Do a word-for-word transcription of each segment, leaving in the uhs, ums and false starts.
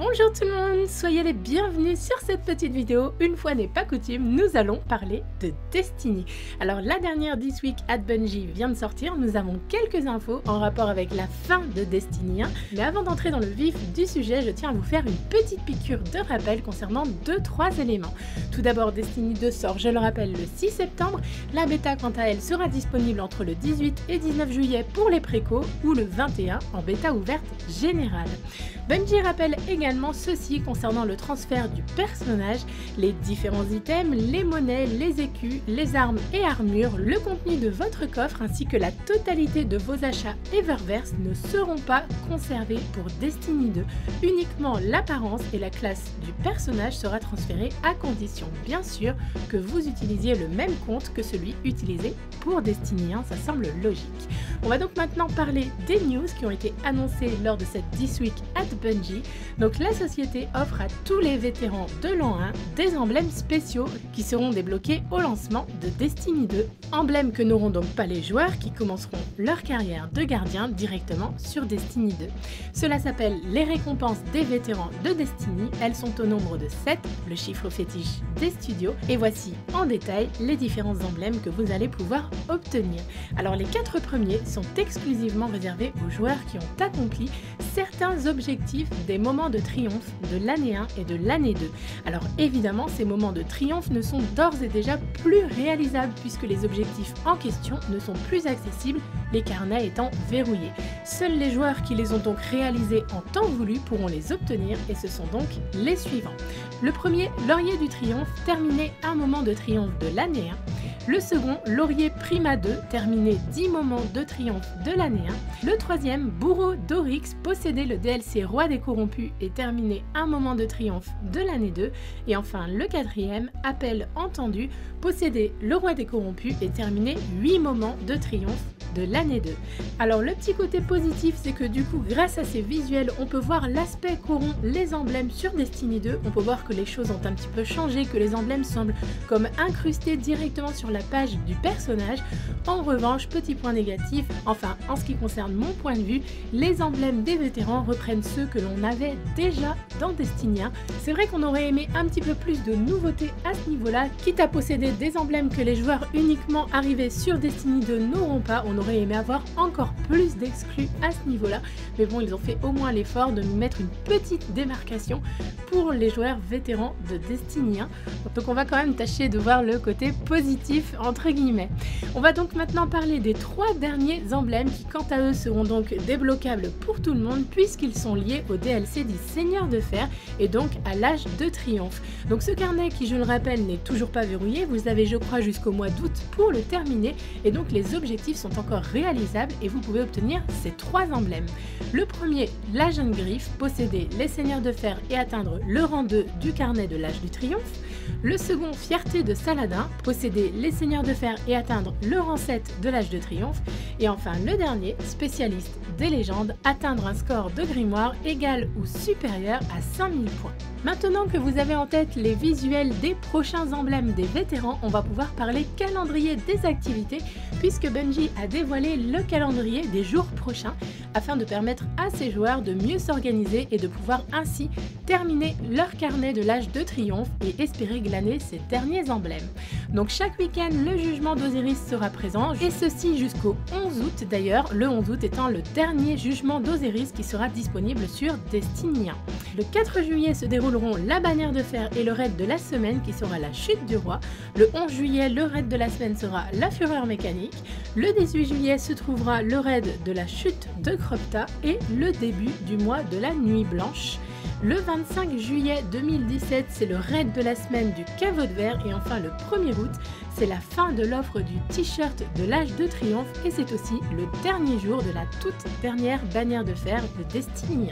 Bonjour tout le monde, soyez les bienvenus sur cette petite vidéo. Une fois n'est pas coutume, nous allons parler de Destiny. Alors la dernière This Week at Bungie vient de sortir, nous avons quelques infos en rapport avec la fin de Destiny un. Mais avant d'entrer dans le vif du sujet, je tiens à vous faire une petite piqûre de rappel concernant deux trois éléments. Tout d'abord, Destiny deux sort, je le rappelle, le six septembre. La bêta quant à elle sera disponible entre le dix-huit et dix-neuf juillet pour les précos ou le vingt et un en bêta ouverte générale. Bungie rappelle également ceci concernant le transfert du personnage, les différents items, les monnaies, les écus, les armes et armures, le contenu de votre coffre ainsi que la totalité de vos achats Eververse ne seront pas conservés pour Destiny deux. Uniquement l'apparence et la classe du personnage sera transférée à condition bien sûr que vous utilisiez le même compte que celui utilisé pour Destiny un, ça semble logique. On va donc maintenant parler des news qui ont été annoncées lors de cette This Week at Bungie. Donc la société offre à tous les vétérans de l'an un des emblèmes spéciaux qui seront débloqués au lancement de Destiny deux. Emblèmes que n'auront donc pas les joueurs qui commenceront leur carrière de gardien directement sur Destiny deux. Cela s'appelle les récompenses des vétérans de Destiny. Elles sont au nombre de sept, le chiffre fétiche des studios. Et voici en détail les différents emblèmes que vous allez pouvoir obtenir. Alors les quatre premiers sont exclusivement réservés aux joueurs qui ont accompli certains objectifs des moments de triomphe de l'année un et de l'année deux. Alors évidemment, ces moments de triomphe ne sont d'ores et déjà plus réalisables puisque les objectifs en question ne sont plus accessibles, les carnets étant verrouillés. Seuls les joueurs qui les ont donc réalisés en temps voulu pourront les obtenir et ce sont donc les suivants. Le premier, Laurier du Triomphe, terminé un moment de triomphe de l'année un. Le second, Laurier Prima deux, terminé dix moments de triomphe de l'année un. Le troisième, Bourreau d'Oryx, possédé le D L C Roi des Corrompus et terminé un moment de triomphe de l'année deux. Et enfin le quatrième, Appel Entendu, possédé le Roi des Corrompus et terminé huit moments de triomphe de l'année deux. Alors le petit côté positif, c'est que du coup grâce à ces visuels on peut voir l'aspect qu'auront les emblèmes sur Destiny deux. On peut voir que les choses ont un petit peu changé, que les emblèmes semblent comme incrustés directement sur la page du personnage. En revanche, petit point négatif, enfin en ce qui concerne mon point de vue, les emblèmes des vétérans reprennent ceux que l'on avait déjà dans Destiny un. C'est vrai qu'on aurait aimé un petit peu plus de nouveautés à ce niveau-là, quitte à posséder des emblèmes que les joueurs uniquement arrivés sur Destiny deux n'auront pas. On aurait aimé avoir encore plus d'exclus à ce niveau-là, mais bon, ils ont fait au moins l'effort de nous mettre une petite démarcation pour les joueurs vétérans de Destiny un. Donc on va quand même tâcher de voir le côté positif entre guillemets. On va donc maintenant parler des trois derniers emblèmes qui quant à eux seront donc débloquables pour tout le monde puisqu'ils sont liés au D L C du Seigneur de Fer et donc à l'âge de triomphe. Donc ce carnet qui, je le rappelle, n'est toujours pas verrouillé, vous avez je crois jusqu'au mois d'août pour le terminer et donc les objectifs sont encore réalisables et vous pouvez obtenir ces trois emblèmes. Le premier, la Jeune Griffe, posséder les Seigneurs de Fer et atteindre le rang deux du carnet de l'âge du triomphe. Le second, Fierté de Saladin, posséder les Seigneurs de Fer et atteindre le rang sept de l'âge de triomphe. Et enfin le dernier, Spécialiste des légendes, atteindre un score de grimoire égal ou supérieur à cinq mille points. Maintenant que vous avez en tête les visuels des prochains emblèmes des vétérans, on va pouvoir parler calendrier des activités puisque Bungie a dévoilé le calendrier des jours prochains afin de permettre à ses joueurs de mieux s'organiser et de pouvoir ainsi terminer leur carnet de l'âge de triomphe et espérer glaner ces derniers emblèmes. Donc chaque week-end, le jugement d'Osiris sera présent et ceci jusqu'au onze août d'ailleurs, le onze août étant le dernier jugement d'Osiris qui sera disponible sur Destiny un. Le quatre juillet se dérouleront la bannière de fer et le raid de la semaine qui sera la chute du roi. Le onze juillet, le raid de la semaine sera la fureur mécanique. Le dix-huit juillet se trouvera le raid de la chute de Cropta et le début du mois de la nuit blanche. Le vingt-cinq juillet deux mille dix-sept, c'est le raid de la semaine du caveau de verre et enfin le premier août, c'est la fin de l'offre du t-shirt de l'âge de triomphe et c'est aussi le dernier jour de la toute dernière bannière de fer de Destiny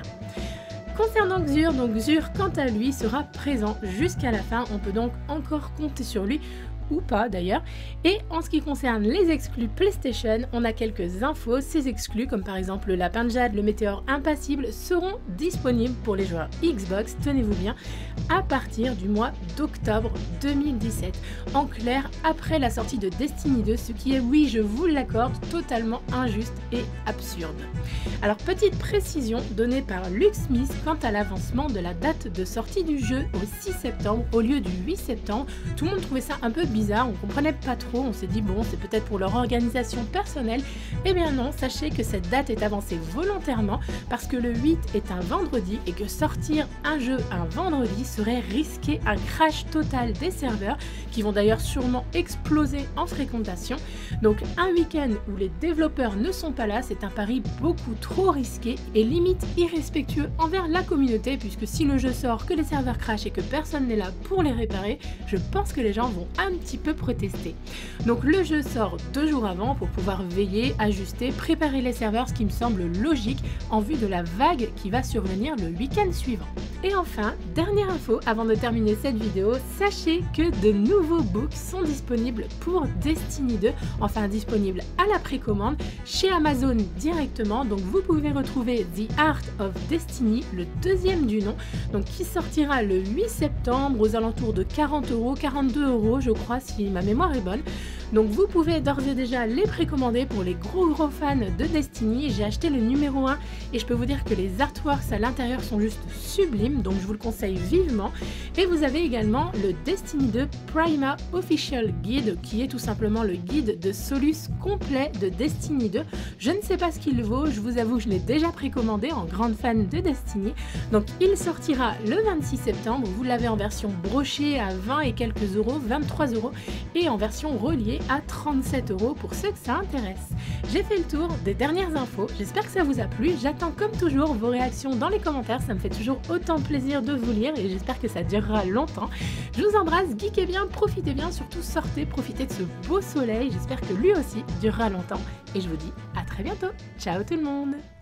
un. Concernant Xur, donc Xur quant à lui sera présent jusqu'à la fin, on peut donc encore compter sur lui ou pas d'ailleurs. Et en ce qui concerne les exclus PlayStation, on a quelques infos. Ces exclus, comme par exemple le Lapin de Jade, le Météore Impassible, seront disponibles pour les joueurs Xbox, tenez-vous bien, à partir du mois d'octobre deux mille dix-sept. En clair, après la sortie de Destiny deux, ce qui est, oui, je vous l'accorde, totalement injuste et absurde. Alors, petite précision donnée par Lucksmith quant à l'avancement de la date de sortie du jeu au six septembre au lieu du huit septembre. Tout le monde trouvait ça un peu bizarre, on comprenait pas trop, on s'est dit bon, c'est peut-être pour leur organisation personnelle. Eh bien non, sachez que cette date est avancée volontairement parce que le huit est un vendredi et que sortir un jeu un vendredi serait risquer un crash total des serveurs qui vont d'ailleurs sûrement exploser en fréquentation. Donc un week-end où les développeurs ne sont pas là, c'est un pari beaucoup trop risqué et limite irrespectueux envers la communauté, puisque si le jeu sort, que les serveurs crashent et que personne n'est là pour les réparer, je pense que les gens vont un petit peu protester. Donc le jeu sort deux jours avant pour pouvoir veiller, ajuster, préparer les serveurs, ce qui me semble logique en vue de la vague qui va survenir le week-end suivant. Et enfin, dernière info avant de terminer cette vidéo, sachez que de nouveaux books sont disponibles pour Destiny deux, enfin disponibles à la précommande chez Amazon directement. Donc vous pouvez retrouver The Art of Destiny, le deuxième du nom, donc qui sortira le huit septembre aux alentours de quarante euros, quarante-deux euros je crois si ma mémoire est bonne. Donc vous pouvez d'ores et déjà les précommander pour les gros gros fans de Destiny. J'ai acheté le numéro un et je peux vous dire que les artworks à l'intérieur sont juste sublimes, donc je vous le conseille vivement. Et vous avez également le Destiny deux Prima Official Guide qui est tout simplement le guide de Solus complet de Destiny deux. Je ne sais pas ce qu'il vaut, je vous avoue que je l'ai déjà précommandé en grande fan de Destiny. Donc il sortira le vingt-six septembre, vous l'avez en version brochée à vingt et quelques euros, vingt-trois euros, et en version reliée à trente-sept euros pour ceux que ça intéresse. J'ai fait le tour des dernières infos, j'espère que ça vous a plu. J'attends comme toujours vos réactions dans les commentaires, ça me fait toujours autant plaisir de vous lire et j'espère que ça durera longtemps. Je vous embrasse, geekez bien, profitez bien, surtout sortez, profitez de ce beau soleil, j'espère que lui aussi durera longtemps et je vous dis à très bientôt. Ciao tout le monde!